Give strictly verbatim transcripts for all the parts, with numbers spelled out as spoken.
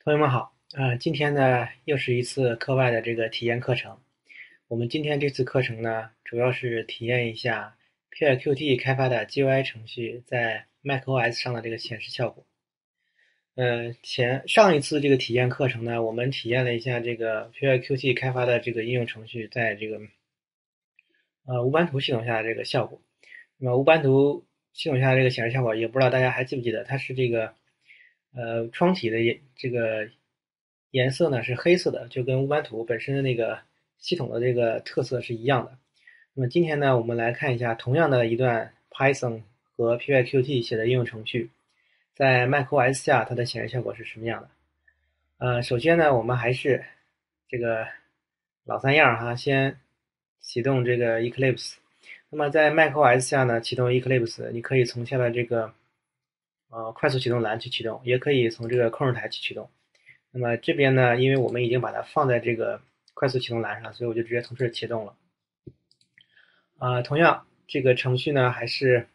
同学们好，呃，今天呢又是一次课外的这个体验课程。我们今天这次课程呢，主要是体验一下 P Y Q T 开发的 G U I 程序在 macOS 上的这个显示效果。呃，前上一次这个体验课程呢，我们体验了一下这个 P Y Q T 开发的这个应用程序在这个呃无版图系统下的这个效果。那么无版图系统下的这个显示效果，也不知道大家还记不记得，它是这个呃窗体的这个颜色呢是黑色的，就跟无版图本身的那个系统的这个特色是一样的。那么今天呢，我们来看一下同样的一段 Python 和 P Y Q T 写的应用程序，在 macOS 下它的显示效果是什么样的。呃，首先呢，我们还是这个老三样哈，先启动这个 Eclipse。那么在 macOS 下呢，启动 Eclipse，你可以从下面这个呃快速启动栏去启动，也可以从这个控制台去启动。那么这边呢，因为我们已经把它放在这个快速启动栏上，所以我就直接从这启动了。啊、呃，同样这个程序呢，还是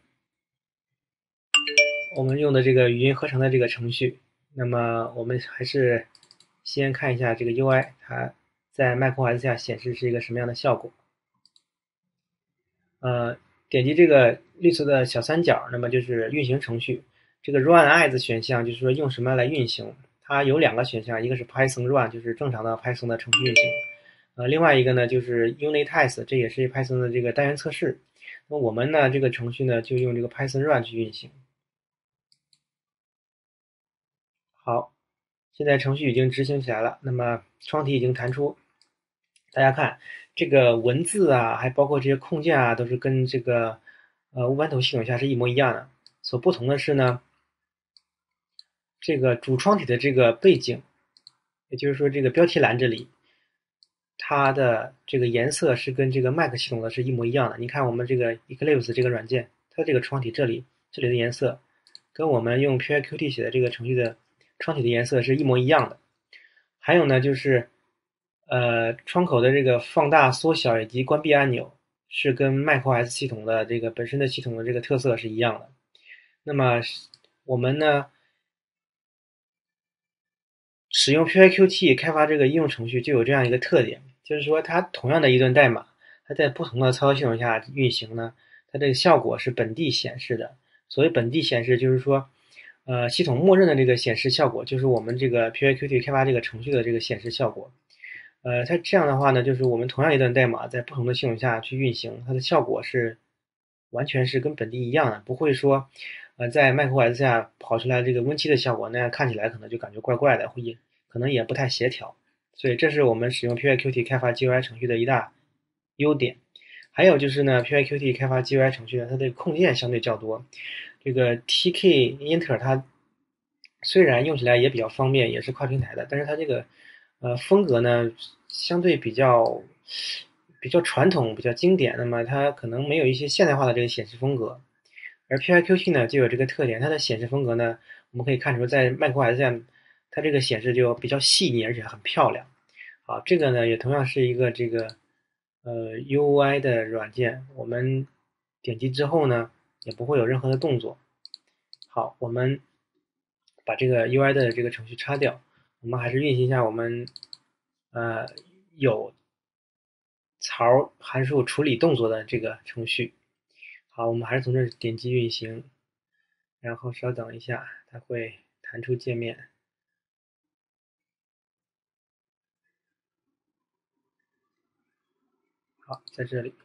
我们用的这个语音合成的这个程序。那么我们还是先看一下这个 U I， 它在 macOS 下显示是一个什么样的效果。呃，点击这个绿色的小三角，那么就是运行程序。这个 Run as 选项就是说用什么来运行，它有两个选项，一个是 Python Run， 就是正常的 Python 的程序运行，呃，另外一个呢就是 Unit Test， 这也是 Python 的这个单元测试。那我们呢这个程序呢就用这个 Python Run 去运行。好，现在程序已经执行起来了，那么窗体已经弹出。大家看这个文字啊，还包括这些控件啊，都是跟这个呃无版图系统下是一模一样的。所不同的是呢，这个主窗体的这个背景，也就是说这个标题栏这里，它的这个颜色是跟这个 Mac 系统的是一模一样的。你看我们这个 Eclipse 这个软件，它这个窗体这里这里的颜色，跟我们用 P Y Q T 写的这个程序的窗体的颜色是一模一样的。还有呢，就是呃窗口的这个放大、缩小以及关闭按钮是跟 macOS 系统的这个本身的系统的这个特色是一样的。那么我们呢使用 P Y Q T 开发这个应用程序就有这样一个特点，就是说它同样的一段代码，它在不同的操作系统下运行呢，它这个效果是本地显示的。所谓本地显示，就是说，呃，系统默认的这个显示效果就是我们这个 P Y Q T 开发这个程序的这个显示效果。呃，它这样的话呢，就是我们同样一段代码在不同的系统下去运行，它的效果是完全是跟本地一样的，不会说，呃，在 macOS 下跑出来这个 Win 七的效果，那样看起来可能就感觉怪怪的，会可能也不太协调。所以这是我们使用 P Y Q T 开发 G U I 程序的一大优点。还有就是呢 ，P Y Q T 开发 G U I 程序呢，它的控件相对较多。这个 T K Inter 它虽然用起来也比较方便，也是跨平台的，但是它这个呃风格呢相对比较比较传统，比较经典。那么它可能没有一些现代化的这个显示风格。而 P Y Q T 呢就有这个特点，它的显示风格呢，我们可以看出在 macOS 上，它这个显示就比较细腻，而且很漂亮。好，这个呢也同样是一个这个呃 U I 的软件，我们点击之后呢也不会有任何的动作。好，我们把这个 U I 的这个程序擦掉，我们还是运行一下我们呃有槽函数处理动作的这个程序。好，我们还是从这儿点击运行，然后稍等一下，它会弹出界面。好，在这里。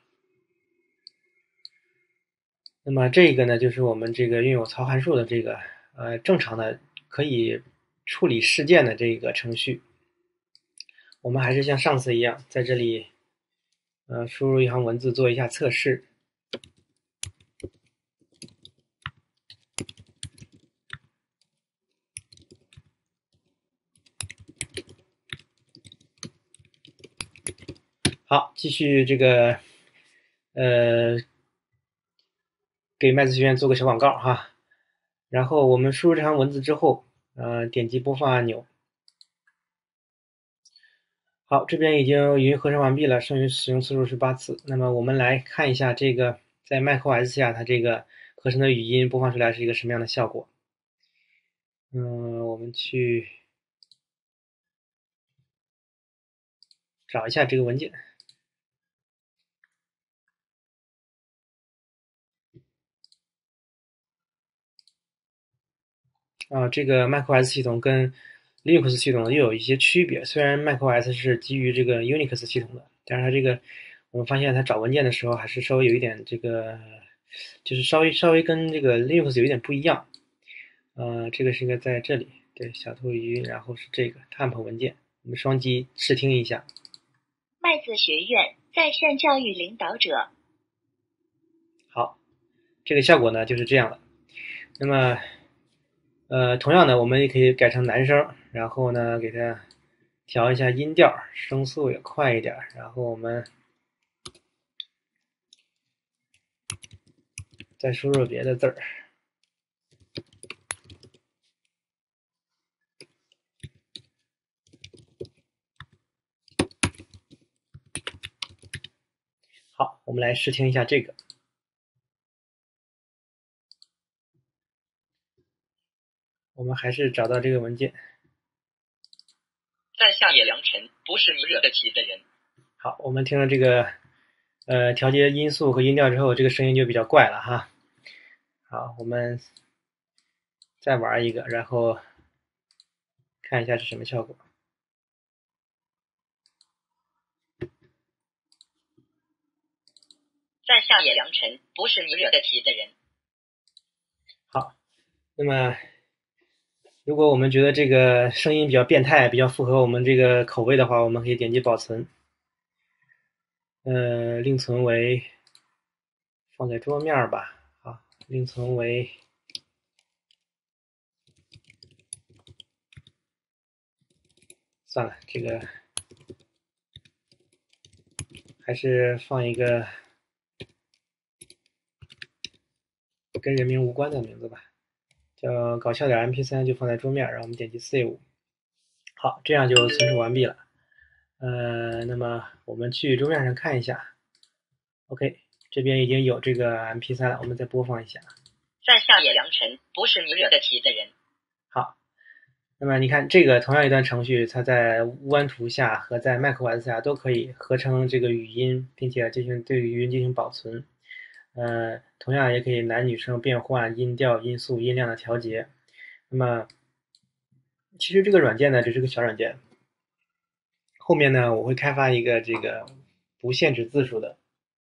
那么这个呢，就是我们这个拥有槽函数的这个呃正常的可以处理事件的这个程序。我们还是像上次一样，在这里呃输入一行文字做一下测试。好，继续这个呃给麦子学院做个小广告哈。然后我们输入这行文字之后，呃点击播放按钮。好，这边已经语音合成完毕了，剩余使用次数是八次。那么我们来看一下这个在 macOS 下它这个合成的语音播放出来是一个什么样的效果。嗯，我们去找一下这个文件。啊，这个 macOS 系统跟 Linux 系统又有一些区别。虽然 macOS 是基于这个 Unix 系统的，但是它这个我们发现它找文件的时候还是稍微有一点这个，就是稍微稍微跟这个 Linux 有一点不一样。呃，这个是应该在这里，对，小兔鱼，然后是这个 temp 文件，我们双击试听一下。 麦子学院在线教育领导者。 好，这个效果呢就是这样的。那么，呃，同样的，我们也可以改成男声，然后呢，给它调一下音调，声速也快一点，然后我们再输入别的字儿。好，我们来试听一下这个。我们还是找到这个文件。 在夏夜良辰，不是你惹得起的人。 好，我们听了这个呃调节音速和音调之后，这个声音就比较怪了哈。好，我们再玩一个，然后看一下是什么效果。 在夏夜良辰，不是你惹得起的人。 好，那么如果我们觉得这个声音比较变态，比较符合我们这个口味的话，我们可以点击保存，呃，另存为放在桌面吧，啊，另存为算了，这个还是放一个跟人名无关的名字吧，叫搞笑点 M P 三，就放在桌面，然后我们点击 Save。好，这样就存储完毕了。呃，那么我们去桌面上看一下。OK， 这边已经有这个 M P 三了，我们再播放一下。 在夏夜良辰，不是你惹得起的人。 好，那么你看这个同样一段程序，它在乌安图下和在 macOS 下都可以合成这个语音，并且进行对语音进行保存。呃，同样也可以男女生变换音调、音速、音量的调节。那么，其实这个软件呢，只是个小软件。后面呢，我会开发一个这个不限制字数的。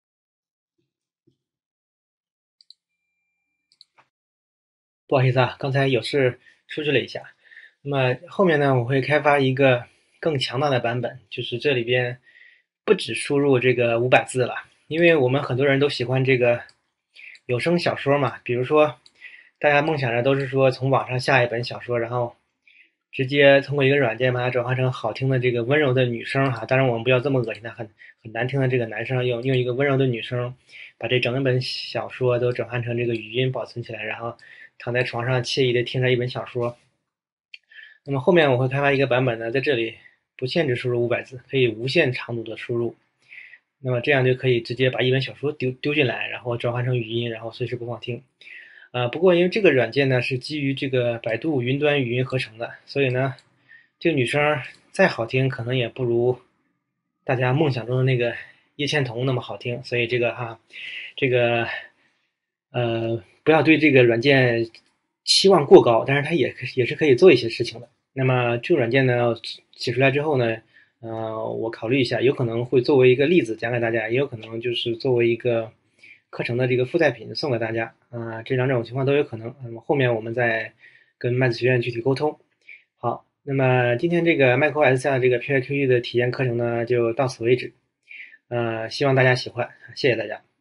不好意思啊，刚才有事出去了一下。那么后面呢，我会开发一个更强大的版本，就是这里边不只输入这个五百字了，因为我们很多人都喜欢这个有声小说嘛，比如说大家梦想着都是说从网上下一本小说，然后直接通过一个软件把它转化成好听的这个温柔的女声哈。当然我们不要这么恶心的，很很难听的这个男生，用用一个温柔的女声把这整本小说都转换成这个语音保存起来，然后躺在床上惬意的听着一本小说。那么后面我会开发一个版本呢，在这里不限制输入五百字，可以无限长度的输入。那么这样就可以直接把一本小说丢丢进来，然后转换成语音，然后随时播放听。呃，不过因为这个软件呢是基于这个百度云端语音合成的，所以呢，这个女生再好听，可能也不如大家梦想中的那个叶倩彤那么好听。所以这个哈，这个呃，不要对这个软件期望过高，但是它也也是可以做一些事情的。那么这个软件呢，写出来之后呢，呃，我考虑一下，有可能会作为一个例子讲给大家，也有可能就是作为一个课程的这个附带品送给大家啊、呃，这两种情况都有可能。那么后面我们再跟麦子学院具体沟通。好，那么今天这个 macOS 下这个 P Y Q E 的体验课程呢，就到此为止。呃，希望大家喜欢，谢谢大家。